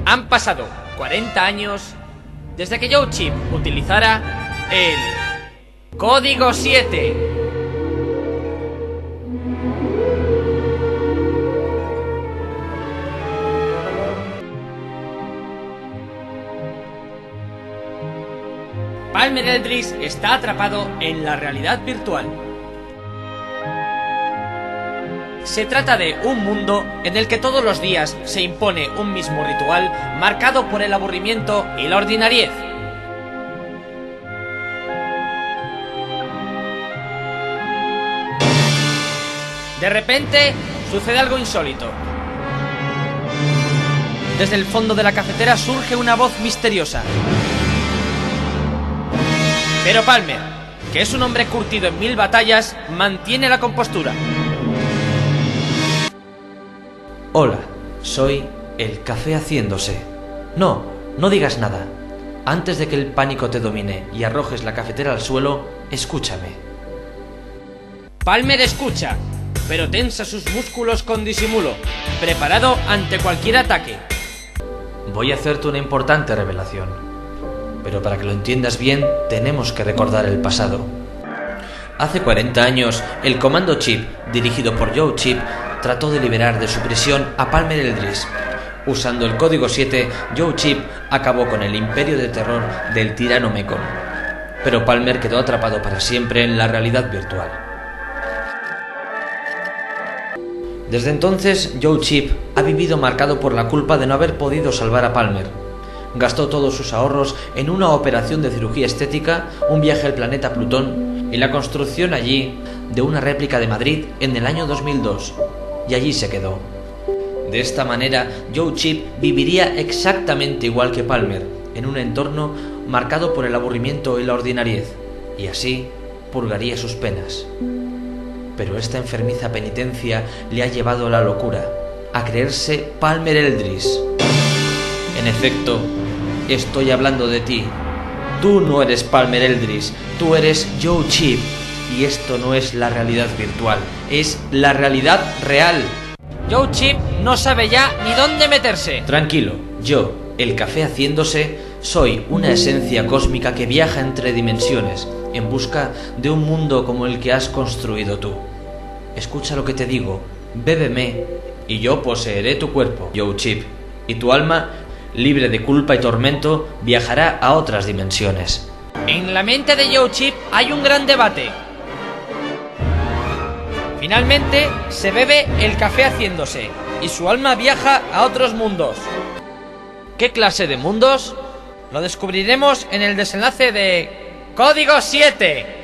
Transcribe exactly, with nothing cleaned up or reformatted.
Han pasado cuarenta años desde que Joe Chip utilizara el Código siete. Palmer Eldritch está atrapado en la realidad virtual. Se trata de un mundo en el que todos los días se impone un mismo ritual marcado por el aburrimiento y la ordinariez. De repente, sucede algo insólito. Desde el fondo de la cafetera surge una voz misteriosa. Pero Palmer, que es un hombre curtido en mil batallas, mantiene la compostura. Hola, soy el café haciéndose. No, no digas nada. Antes de que el pánico te domine y arrojes la cafetera al suelo, escúchame. Palmer escucha, pero tensa sus músculos con disimulo, preparado ante cualquier ataque. Voy a hacerte una importante revelación, pero para que lo entiendas bien, tenemos que recordar el pasado. Hace cuarenta años, el Comando Chip, dirigido por Joe Chip, trató de liberar de su prisión a Palmer Eldritch. Usando el Código siete, Joe Chip acabó con el imperio de terror del tirano Mekon. Pero Palmer quedó atrapado para siempre en la realidad virtual. Desde entonces, Joe Chip ha vivido marcado por la culpa de no haber podido salvar a Palmer. Gastó todos sus ahorros en una operación de cirugía estética, un viaje al planeta Plutón y la construcción allí de una réplica de Madrid en el año dos mil dos. Y allí se quedó. De esta manera, Joe Chip viviría exactamente igual que Palmer, en un entorno marcado por el aburrimiento y la ordinariez, y así purgaría sus penas. Pero esta enfermiza penitencia le ha llevado a la locura, a creerse Palmer Eldritch. En efecto, estoy hablando de ti. Tú no eres Palmer Eldritch, tú eres Joe Chip. Y esto no es la realidad virtual, es la realidad real. Joe Chip no sabe ya ni dónde meterse. Tranquilo, yo, el café haciéndose, soy una esencia cósmica que viaja entre dimensiones en busca de un mundo como el que has construido tú. Escucha lo que te digo, bébeme y yo poseeré tu cuerpo, Joe Chip, y tu alma, libre de culpa y tormento, viajará a otras dimensiones. En la mente de Joe Chip hay un gran debate. Finalmente, se bebe el café haciéndose y su alma viaja a otros mundos. ¿Qué clase de mundos? Lo descubriremos en el desenlace de Código siete.